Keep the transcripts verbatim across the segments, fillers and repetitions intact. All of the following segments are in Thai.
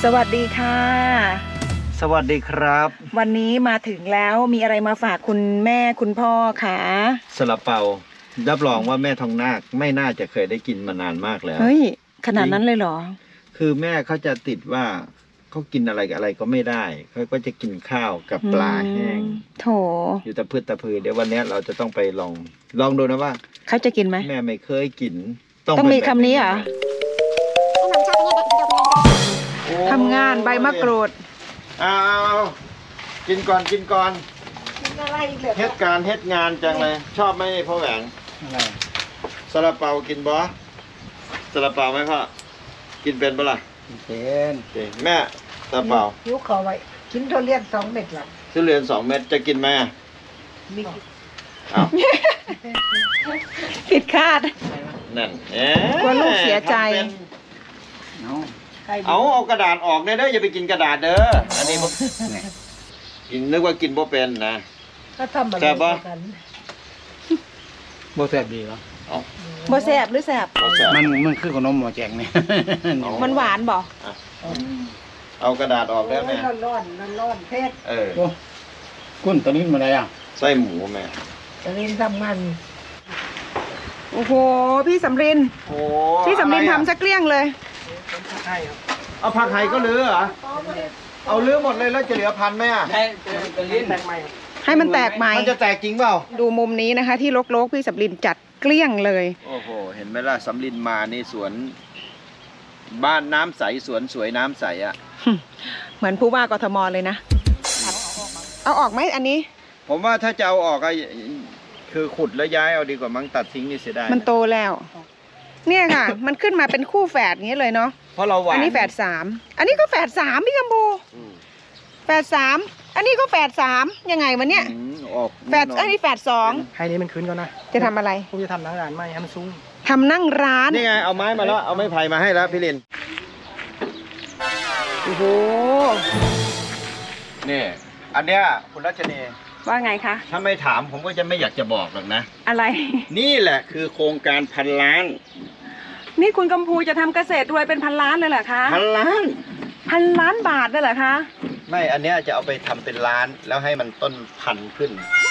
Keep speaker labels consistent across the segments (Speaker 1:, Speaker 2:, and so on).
Speaker 1: สวัสดีค่ะ
Speaker 2: สวัสดีครับ
Speaker 1: วันนี้มาถึงแล้วมีอะไรมาฝากคุณแม่คุณพ่อคะ
Speaker 2: ซาลาเปารับรองว่าแม่ทองนาคไม่น่าจะเคยได้กินมานานมากแล้ว
Speaker 1: เฮ้ยขนาดนั้นเลยเหรอ
Speaker 2: คือแม่เขาจะติดว่าเขากินอะไรกับอะไรก็ไม่ได้เขาก็จะกินข้าวกับปลาแห้ง
Speaker 1: โถ
Speaker 2: อยู่ตะพืชตะพือเดี๋ยววันนี้เราจะต้องไปลองลองดูนะว่า
Speaker 1: เขาจะกินไหม
Speaker 2: แม่ไม่เคยกิน
Speaker 1: ต้องมีคำนี้เหรอทำงานใบมะกรูด
Speaker 2: เอากินก่อนกินก่อนเฮ็ดการเฮ็ดงานจังเลยชอบไหมพ่อแหวงซาลาเปากินบ่ซาลาเปาไหมพ่อกินเป็นปะล่ะเป็นแม่ซาลาเปา
Speaker 3: ยุขอไว้กินทุเรียนสองเม็ดละ
Speaker 2: ทุเรียนสองเม็ดจะกินไหม
Speaker 3: มี
Speaker 2: อ้าว
Speaker 1: ผิดคาด
Speaker 2: นั่นเอ๊ะ
Speaker 1: กลัวลูกเสียใจ
Speaker 2: เอาเอากระดาษออกเนี่ยเด้ออย่าไปกินกระดาษเด้ออันนี้ผมกินนึกว่ากินบ่เป็นนะ
Speaker 3: ก็ทำอะไรกัน
Speaker 4: บ่แซ่บดีเหรอ
Speaker 1: บ่แซ่บหรือแซ่บ
Speaker 4: มันมันคือขนมหม้อแจงนี่
Speaker 1: มันหวานบ่
Speaker 2: เอากระดาษออกได้ไหม
Speaker 3: ร้อนร้อนร้อนเพชร
Speaker 2: เออ
Speaker 4: กุ้นตอนนี้มันอะไรอ่ะ
Speaker 2: ไส้หมูแม่
Speaker 3: ตอนนี้ทำมัน
Speaker 1: โอ้โหพี่สำรินพี่สำรินทำซะเกลี้ยงเลย
Speaker 2: เอาผักไห่ก็เหลือเหรอเอาเลือหมดเลยแล้วจะเหลือพันไหมอ่ะ
Speaker 1: ให้มันแตกไหม
Speaker 2: มันจะแตกจริงเปล่า
Speaker 1: ดูมุมนี้นะคะที่ลกๆพี่สำรินจัดเกลี้ยงเลย
Speaker 2: โอ้โหเห็นไหมล่ะสำรินมาในสวนบ้านน้ำใสสวนสวยน้ำใสอ่ะ
Speaker 1: เหมือนผู้ว่ากทมเลยนะเอาออกไหมอันนี้
Speaker 2: ผมว่าถ้าจะเอาออกก็คือขุดแล้วย้ายเอาดีกว่ามั้งตัดทิ้งนี่เสียดาย
Speaker 1: มันโตแล้วเนี่ยค่ะมันขึ้นมาเป็นคู่แฝดอย่างนี้เลยเนาะ
Speaker 2: เพราะเราหวาน
Speaker 1: อันนี้แฝดสามอันนี้ก็แฝดสามพี่กัมพูแฝดสามอันนี้ก็แฝดสามยังไงวะเนี่ยแฝดอันนี้แฝดสอง
Speaker 4: ให้นี้มันขึ้นก่อนนะ
Speaker 1: จะทำอะไร
Speaker 4: ผมจะทำนั่งร้านไม่ให้มันสูง
Speaker 1: ทำนั่งร้าน
Speaker 2: นี่ไงเอาไม้มาแล้วเอาไม้ไผ่มาให้แล้วพี่ลิน
Speaker 1: โอ้โห
Speaker 2: นี่อันเนี้ยคุณรัชนี
Speaker 1: ว่าไงคะ
Speaker 2: ถ้าไม่ถามผมก็จะไม่อยากจะบอกหรอกนะ
Speaker 1: อะไร
Speaker 2: นี่แหละคือโครงการพันล้าน
Speaker 1: นี่คุณกัมพูจะทำเกษตรรวยเป็นพันล้านเลยเหรอคะ
Speaker 2: พันล้าน
Speaker 1: พันล้านบาทเลยเหรอคะ
Speaker 2: ไม่อันเนี้ยจะเอาไปทำเป็นล้านแล้วให้มันต้นพันขึ้น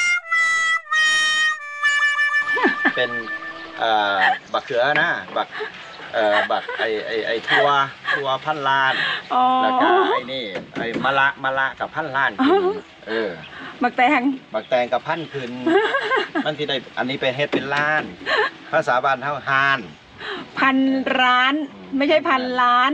Speaker 2: เป็นเอ่อบักเขือนะบักเอ่อบักไอไอไอทัวทัวพันล้านแล้วก็ไอนี่ไอมะละมะละกับพันล้านเออ
Speaker 1: บักแตง
Speaker 2: บักแตงกับพันขึ้นมันที่ได้อันนี้ไปเฮ็ดเป็นล้านภาษาบ้านเท่าฮาน
Speaker 1: พันร้านไม่ใช่พันล้าน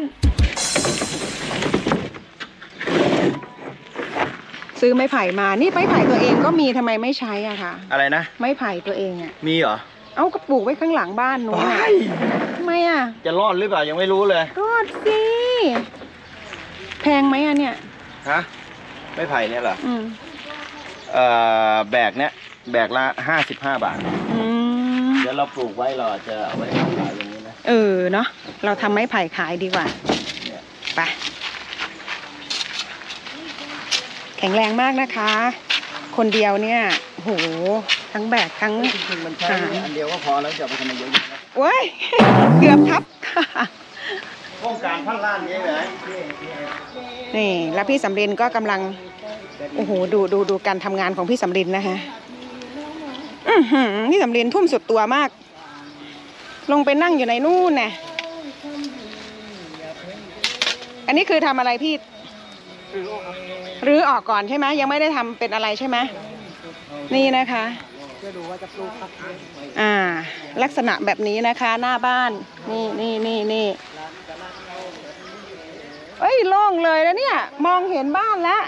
Speaker 1: ซื้อไม้ไผ่มานี่ไม้ไผ่ตัวเองก็มีทำไมไม่ใช้อ่ะคะ
Speaker 2: อะไรนะ
Speaker 1: ไม้ไผ่ตัวเองอ่ะ
Speaker 2: มีเหรอ
Speaker 1: เอากระปุกไว้ข้างหลังบ้านหนูทำไมอ่ะ
Speaker 2: จะรอดหรือเปล่ายังไม่รู้เลย
Speaker 1: รอดสิแพงไหมอ่ะเนี่ย
Speaker 2: ฮะไม้ไผ่เนี่ยเหรอ
Speaker 1: อืม
Speaker 2: เอ่อแบกเนี้ยแบกละห้าสิบห้าบาทเดี๋ยวเราปลูกไว้เราจะเอาไว้ขายอย่างนี้นะ
Speaker 1: เออเนาะเราทำไม้ไผ่ขายดีกว่าไปแข็งแรงมากนะคะคนเดียวเนี่ยโหทั้งแบกทั้ง
Speaker 2: มันใช้อันเดียวก็พอแล้วจะไปทำอะไรเยอะๆนะ
Speaker 1: เว้ยเกือบทับ
Speaker 2: โครงการพันล้านนี้ไหม
Speaker 1: นี่แล้วพี่สำรินก็กำลังโอ้โหดูดูดูการทำงานของพี่สำรินนะคะอือหือพี่สำรินทุ่มสุดตัวมากลงไปนั่งอยู่ในนู่นน่ะอันนี้คือทำอะไรพี่รื้อออกก่อนใช่ไหมยังไม่ได้ทำเป็นอะไรใช่ไหมนี่นะคะอ่าลักษณะแบบนี้นะคะหน้าบ้านนี่นี่นี่นี่เอ้ยโล่งเลยแล้วเนี่ยมองเห็นบ้านแล้ว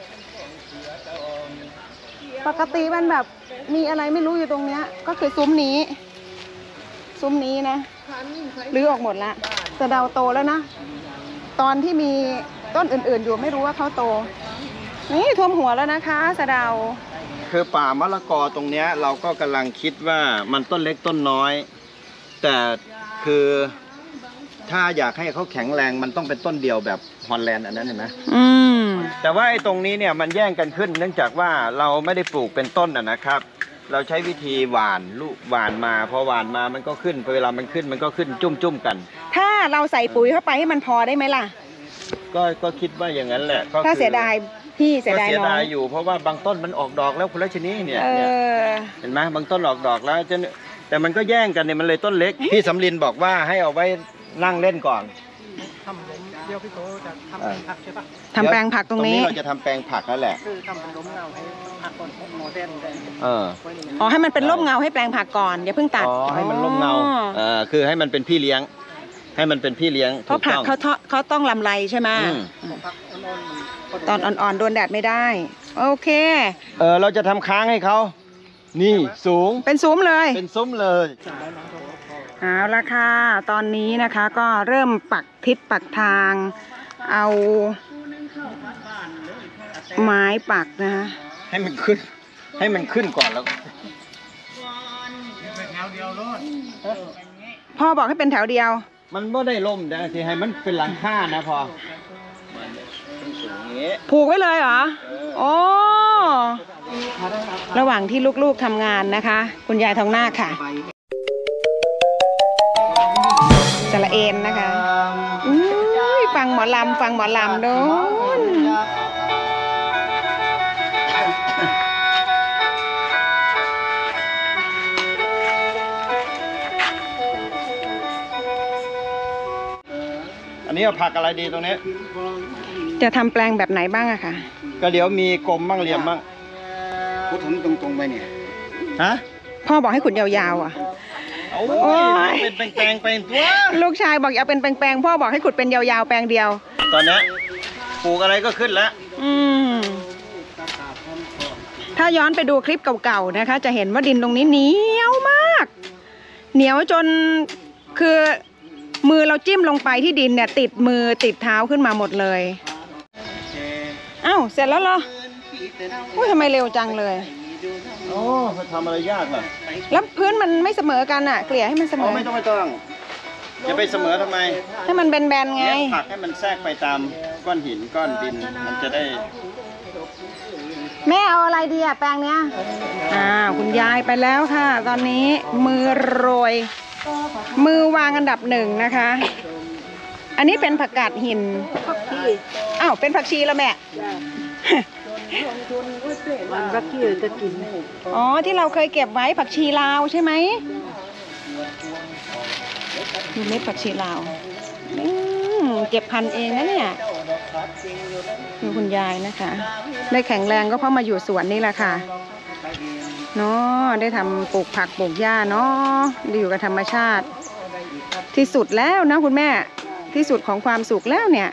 Speaker 1: ปกติมันแบบมีอะไรไม่รู้อยู่ตรงเนี้ยก็คือซุ้มนี้ซุ้มนี้นะรื้อออกหมดละสะเดาโตแล้วนะตอนที่มีต้นอื่นๆอยู่ไม่รู้ว่าเขาโตนี่ท่วมหัวแล้วนะคะสะเดา
Speaker 2: คือป่ามะละกอตรงเนี้ยเราก็กำลังคิดว่ามันต้นเล็กต้นน้อยแต่คือถ้าอยากให้เขาแข็งแรงมันต้องเป็นต้นเดียวแบบฮอลแลนด์อันนั้นเห็นไหม
Speaker 1: อืม
Speaker 2: แต่ว่าไอ้ตรงนี้เนี่ยมันแย่งกันขึ้นเนื่องจากว่าเราไม่ได้ปลูกเป็นต้นอะนะครับเราใช้วิธีหว่านลูกหว่านมาพอหว่านมามันก็ขึ้นพอเวลามันขึ้นมันก็ขึ้นจุ่มๆกัน
Speaker 1: ถ้าเราใส่ปุ๋ยเข้าไปให้มันพอได้ไหมล่ะ
Speaker 2: ก็ก็คิดว่าอย่างนั้นแหละก็
Speaker 1: ถ้าเสียดายพี่เสียดาย
Speaker 2: ก็เสีย
Speaker 1: น้อ
Speaker 2: ดาง ยอยู่เพราะว่าบางต้นมันออกดอกแล้วคุณรัชนีเนี่ย
Speaker 1: เอ
Speaker 2: เนี่ย
Speaker 1: อ
Speaker 2: เห็นไหมบางต้นออกดอกแล้วจะแต่มันก็แย่งกันเนี่ยมันเลยต้นเล็ก พี่สำลินบอกว่าให้เอาไว้นั่งเล่นก่อน
Speaker 4: ทำผมเดี๋ยวพี่โตจะทำเป็นผักใช่ปะ
Speaker 1: ทำแปลงผักตรงนี้
Speaker 2: เราจะทำแปลงผักนั่นแหละ
Speaker 4: คือทำเป็นล้มเงาให้ผักก่อนโมเดลได้
Speaker 2: เออ
Speaker 4: ไว้ในนั้น
Speaker 1: อ๋อให้มันเป็นร่มเงาให้แปลงผักก่อนอย่าเพิ่งตัด
Speaker 2: อ๋อให้มันร่มเงา
Speaker 1: อ๋อ
Speaker 2: เออคือให้มันเป็นพี่เลี้ยง ให้มันเป็นพี่เลี้ยง
Speaker 1: เพราะผัก
Speaker 2: ถู
Speaker 1: เขา
Speaker 2: ต้อง
Speaker 1: เขาต้องลำไรใช่ไหม
Speaker 2: อืม
Speaker 4: ผักอ่อนๆมัน
Speaker 1: ตอนอ่อนๆโดนแดดไม่ได้ โอเค
Speaker 2: เออเราจะทำค้างให้เขานี่สูง
Speaker 1: เป็นซุ้มเลย
Speaker 2: เป็นซุ้มเลย
Speaker 1: เอาละค่ะตอนนี้นะคะก็เริ่มปักทิศปักทาง เอาไม้ปักนะคะ
Speaker 2: ให้มันขึ้น ให้มันขึ้นก่อนแล้ว
Speaker 1: พ่อบอกให้เป็นแถวเดียว
Speaker 2: มันไม่ได้ล่มนะที่ให้มันเป็นหลังคานะพอมันสูงอย่างนี้
Speaker 1: ผูกไว้เลยเหรอ โอ้ ระหว่างที่ลูกๆทำงานนะคะ คุณยายทองนาคค่ะสระเอ็นนะคะอุ้ยฟังหมอลำฟังหมอลำโน้น
Speaker 2: อันนี้เอาผักอะไรดีตรงนี้
Speaker 1: จะทำแปลงแบบไหนบ้างอะคะ
Speaker 2: ก็เดี๋ยวมีกลมบ้างเหลี่ยมบ้าง
Speaker 4: พูดถึงตรงๆไปเนี่ย
Speaker 2: ฮะ
Speaker 1: พ่อบอกให้ขุดยาวๆอ่ะ
Speaker 2: โอ้
Speaker 1: โอ้
Speaker 2: ย
Speaker 1: ย
Speaker 2: เป็นแปลงๆไปตัว
Speaker 1: ลูกชายบอกอย่าเป็นแปลงๆพ่อบอกให้ขุดเป็นยาวๆแปลงเดียว
Speaker 2: ตอนนี้ปลูกอะไรก็ขึ้นแล้ว
Speaker 1: อืม ถ้าย้อนไปดูคลิปเก่าๆนะคะ จะเห็นว่าดินตรงนี้เหนียวมาก เหนียวจนคือมือเราจิ้มลงไปที่ดินเนี่ย ติดมือติดเท้าขึ้นมาหมดเลยอ้าวเสร็จแล้วเหรออุ้ยทำไมเร็วจังเลย
Speaker 2: โอ้เขาทำอะไรยากล่ะ
Speaker 1: แล้วพื้นมันไม่เสมอกันอ่ะ เกลี่ยให้มันเสม
Speaker 2: อ๋อ
Speaker 1: อ
Speaker 2: ไม่ต้องไม่ต้องจะไปเสมอทำไม
Speaker 1: ให้มันแบนๆไง
Speaker 2: เลี้ยงผักให้มันแทรกไปตามก้อนหินก้อนดินมันจะได้
Speaker 1: แม่เอาอะไรดีอะแปลงเนี้ยอ้าวคุณยายไปแล้วค่ะ ตอนนี้มือโรย มือวางอันดับหนึ่งนะคะ อันนี้เป็นผักกาดหินอ้าวเป็นผักชีแล้วแม่
Speaker 3: มันก็ขี้จะกิน
Speaker 1: อ๋อที่เราเคยเก็บไว้ผักชีลาวใช่ไหมดูเม็ดผักชีลาวอืมเก็บพันธุ์เองนะเนี่ยดูคุณยายนะคะ ได้แข็งแรงก็เพราะมาอยู่สวนนี่แหละค่ะเนาะได้ทำปลูกผักปลูกหญ้าเนาะได้อยู่กับธรรมชาติ ที่สุดแล้วนะคุณแม่ที่สุดของความสุขแล้วเนี่ย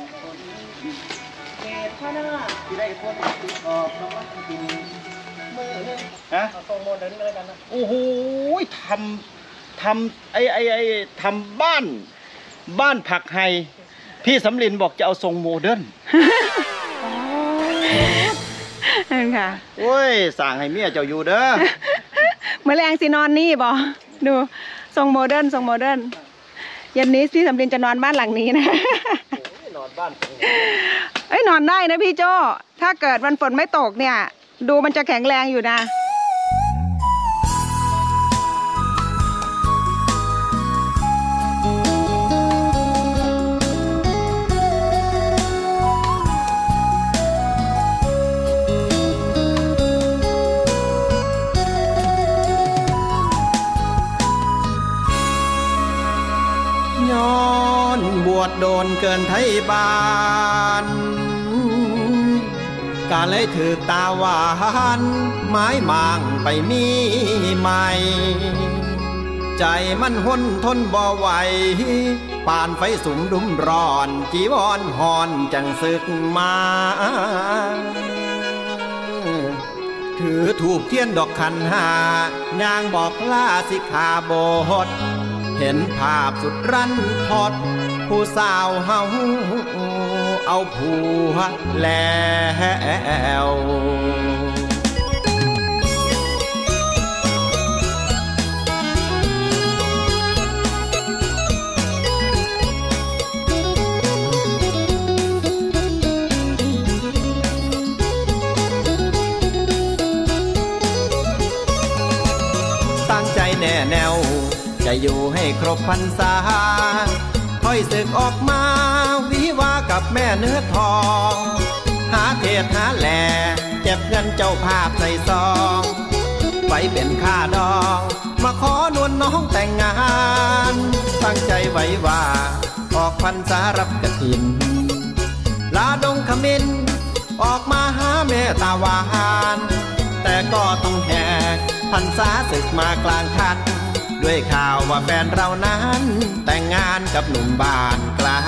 Speaker 2: ฮะโอ้โหทำทำไอ้ไอ้ไอ้ทำบ้าน บ้านผักไฮพี่สำลินบอกจะเอาทรงโมเดิร์น
Speaker 1: นั่นค่ะ
Speaker 2: โอ้ยสั่งให้เมียเจ้าอยู่เด้อ
Speaker 1: เมื่อแรงสินอนนี่บอดูทรงโมเดิร์นทรงโมเดิร์นเย็นนี้พี่สำลินจะนอนบ้านหลังนี้นะ
Speaker 2: นอนบ้าน
Speaker 1: เอ้ยนอนได้นะพี่โจ้ถ้าเกิดวันฝนไม่ตกเนี่ย ดูมันจะแข็งแรงอยู่นะ
Speaker 2: ย้อนบวชโดนเกินไทยบ้านกาเลยถือตาหวานไม้มางไปมีใหม่ ใจมันห้นทนบ่ไหวป่านไฟสุมดุมร้อนจีวรหอนจังศึกมาถือถูกเทียนดอกขันหานางบอกลาสิกขาบทเห็นภาพสุดรันทดผู้สาวเฮาเอาผัวแล้วตั้งใจแน่แนวจะอยู่ให้ครบพรรษาค่อยศึกออกมาวิวากับ
Speaker 5: แม่เนื้อทองหาเทศหาแหล่เก็บเงินเจ้าภาพใส่ซองไว้เป็นค่าดองมาขอนวลน้องแต่งงานตั้งใจไว้ว่าออกพรรษารับกฐินลาดงขมินออกมาหาแม่ตาวานแต่ก็ต้องแหกพรรษาศึกมากลางคันด้วยข่าวว่าแฟนเรานั้นแต่งงานกับหนุ่มบ้านไกล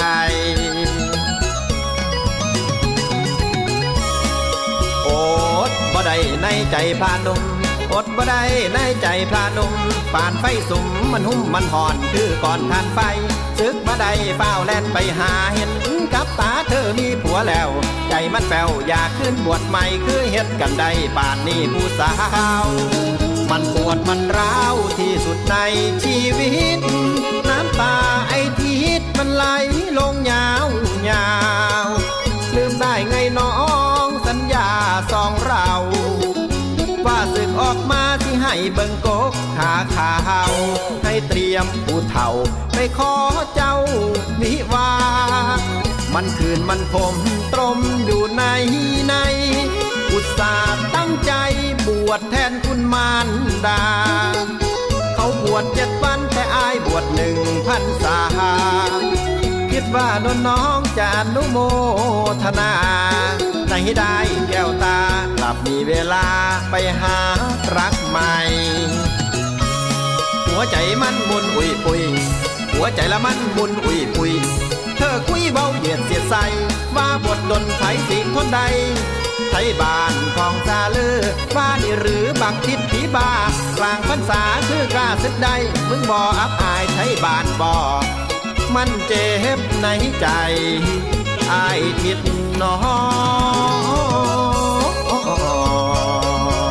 Speaker 5: อดบ่ได้ในใจพานุ่มอดบ่ได้ในใจพานุ่มปานไฟสุมมันหุ่มมันห่อนคือก่อนทานไฟซึกบ่ได้เฝ้าแล่นไปหาเห็นกับตาเธอมีผัวแล้วใจมันแป้วอยากขึ้นบวชใหม่คือเฮ็ดกันได้ป่านนี้ผู้สาวมันปวดมันร้าวที่สุดในชีวิตน้ำตาไอทิศมันไหลลงยาวยาวลืมได้ไงน้องสัญญาสองเราว่าศึกออกมาที่ให้เบิ่งกกขาขาวให้เตรียมผู้เฒ่าไปขอเจ้าวิวามันคืนมันผมตรมอยู่ในในอุตส่าห์ตั้งใจบวชแทนคุณมารดาเขาบวชเจ็ดวันแต่อายบวชหนึ่งพันษาคิดว่าน้องน้องจะอนุโมทนาในได้แก้วตากลับมีเวลาไปหารักใหม่หัวใจมันมุนอุยปุยหัวใจละมันมุนอุยปุยเธอคุยเบาเหยียดเสียดใสว่าบทดนไผสิคนใดไทยบ้านของซาลือว่านี่หรือบักทิศผีบากลางพรรษาคือกล้าศึกใดมึงบ่อับอายไทยบ้านบ่มันเจ็บในใจอายทิศน้อง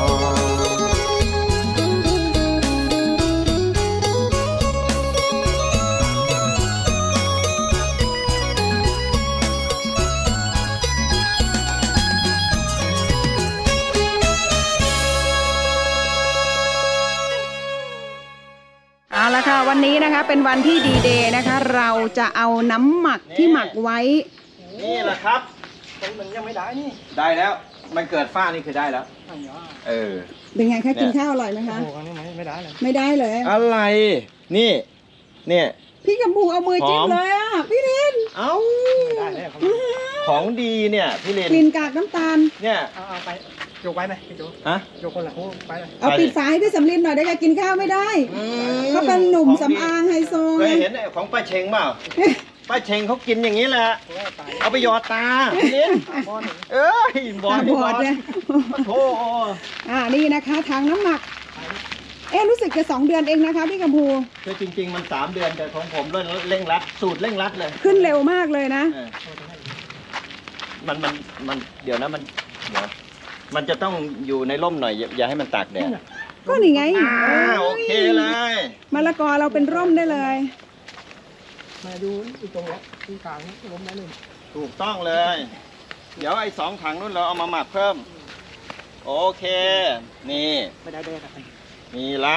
Speaker 1: เอาละค่ะวันนี้นะคะเป็นวันที่ดีเดย์นะคะเราจะเอาน้ำหมักที่หมักไว้
Speaker 2: นี่แหละครับ
Speaker 4: มันยังไม่ได้นี่
Speaker 2: ได้แล้วมันเกิดฝ้านี่คือได้แล้วเออ
Speaker 1: เป็นไงคะกินข้าวอร่อยไหมคะ
Speaker 4: โอ้โหนี่ไม่ได้เลย
Speaker 1: ไม่ได้เลย
Speaker 2: อะไรนี่เนี่ย
Speaker 1: พี่กำพูเอามือจิ้มเลยอ่ะพี่ลิน
Speaker 2: เอ้าของดีเนี่ยพี่ลิน
Speaker 1: กลิ่นกากน้ำตาล
Speaker 2: เนี่ย
Speaker 4: เอาไปโยกไว้ไหมพี่โจฮะโยกคนละโอ้ไปเลย
Speaker 1: เอาปิดฝาให้พี่สำลินหน่อยได้แกกินข้าวไม่ได้ก็เป็นหนุ่มสำอางไฮโซ
Speaker 2: เคยเห็นของป้าเชงเปล่าป้าเชงเขากินอย่างนี้แหละเอาไปหยอดตาพี่ลินเอ้ยบอดบอดเลยโอ้
Speaker 1: อ่านี่นะคะทางน้ำหนักเอ๊ะรู้สึกจะสองเดือนเองนะคะพี่กำพู
Speaker 2: คือจริงๆมันสามเดือนแต่ของผมเร่งรัดสูตรเร่งรัดเลย
Speaker 1: ขึ้นเร็วมากเลยนะ
Speaker 2: มันมันมันเดี๋ยวนะมันเดี๋ยวมันจะต้องอยู่ในร่มหน่อยอย่าให้มันตากแดด
Speaker 1: ก็นี่ไง
Speaker 2: โอเคเลย
Speaker 1: มะละกอเราเป็นร่มได้เลย
Speaker 4: มาดูอีกตรงนี้ที่กลางร่มได้เลย
Speaker 2: ถูกต้องเลยเดี๋ยวไอ้สองถังนู้นเราเอามาหมักเพิ่มโอเคนี่
Speaker 4: ไม่ได้ได้ครับ
Speaker 2: มีละ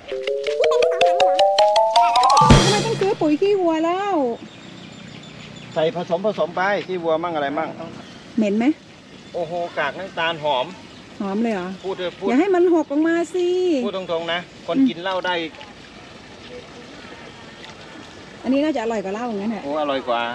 Speaker 1: ทำไมต้องซื้อปุ๋ยขี้วัวแล้ว
Speaker 2: ใส่ผสมผสมไปขี้วัวมั่งอะไรมั่ง
Speaker 1: เหม็นไหม
Speaker 2: โอ้โหกากน้ำตาลหอม
Speaker 1: หอมเลยเหรอ
Speaker 2: พูดเลยพูด
Speaker 1: อย่าให้มันหกออกมาสิ
Speaker 2: พูดตรงๆนะคนกินเหล้าได้
Speaker 1: อันนี้น่าจะอร่อยกว่าเหล้าอย่างนั้นแหละ
Speaker 2: โอ้อร่อยกว่า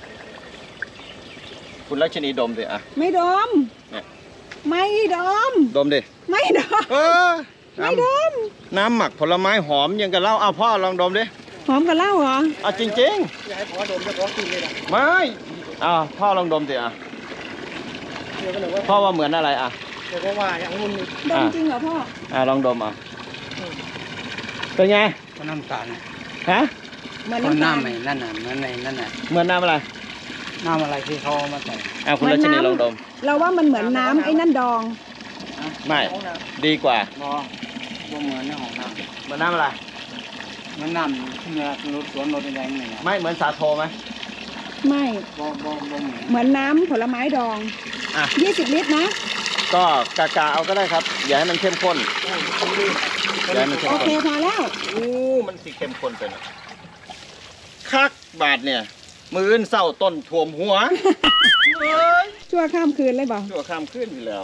Speaker 2: คุณลักษณีดมดิอ่ะ
Speaker 1: ไม่ดมเนี่ยไม่ดม
Speaker 2: ดมดิ
Speaker 1: ไม่ดม
Speaker 2: เออไม่ดมน้ำหมักผลไม้หอมยังกับเหล้าเอาพ่อลองดมดิ
Speaker 1: หอมกับเหล้าเหรอ
Speaker 2: อ่ะจริงๆ
Speaker 4: อยากให้พ่อดมจะพ่อกินเลยนะ
Speaker 2: ไม่อ่าพ่อลองดมดิอ่ะพ่อว่าเหมือนอะไรอ่ะ
Speaker 4: เดี๋ยวก็ว่าอย่างงุ่น
Speaker 1: ดมจริงเหรอพ่อ
Speaker 2: อ่าลองดมอ่ะเป็นไง
Speaker 4: น้ำตาล
Speaker 2: ฮะ
Speaker 1: เหมือนน้ำ
Speaker 4: ไหนนั่นน่ะเหมือนในนั่นน่ะ
Speaker 2: เหมือนน้ำอะไร
Speaker 4: น้ำอะไรที่เขามาใส่
Speaker 2: อ่าคุณรัชนีลองดม
Speaker 1: เราว่ามันเหมือนน้ำไอ้นั่นดอง
Speaker 2: ไม่ดีกว่า
Speaker 4: บ่บ่เหมือนในของน้
Speaker 2: ำเหมือนน้ำอะไร
Speaker 4: เหมือนน้ำที่เนี่ยรถสวนรถแดงนี่
Speaker 2: ไม่เหมือนสาโทไหม
Speaker 1: ไม่
Speaker 4: บ่บ่บ่
Speaker 1: เหมือนน้ำผลไม้ดองอ่ะยี่สิบลิตรนะ
Speaker 2: ก็กากาเอาก็ได้ครับอย่าให้มันเข้มข้นอย่าให้มันเข้มข้น
Speaker 1: โอเคพอแล้ว
Speaker 2: อู้มันสีเข้มข้นไปนะคักบาทเนี่ยมืออื่นเศร้าต้นถ่วมหัวเอ้ย
Speaker 1: ชั่วข้ามคืนเลยเปล่า
Speaker 2: ชั่วข้ามขึ้นอยู่แล้ว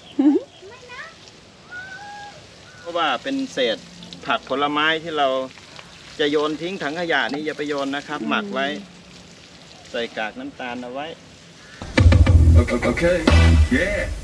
Speaker 2: เพราะว่าเป็นเศษผักผลไม้ที่เราจะโยนทิ้งถังขยะนี่อย่าไปโยนนะครับ หมักไว้ ใส่กากน้ำตาลเอาไว้
Speaker 6: Okay. Yeah.